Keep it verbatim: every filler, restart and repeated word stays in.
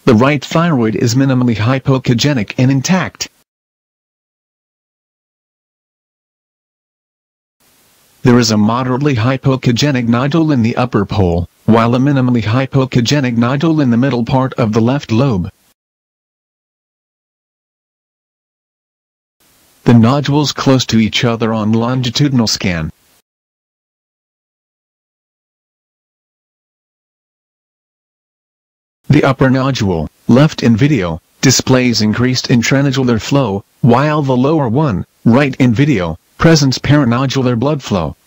The right thyroid is minimally hypoechogenic and intact. There is a moderately hypoechogenic nodule in the upper pole, while a minimally hypoechogenic nodule in the middle part of the left lobe. The nodules close to each other on longitudinal scan. The upper nodule, left in video, displays increased intranodular flow, while the lower one, right in video, presents paranodular blood flow.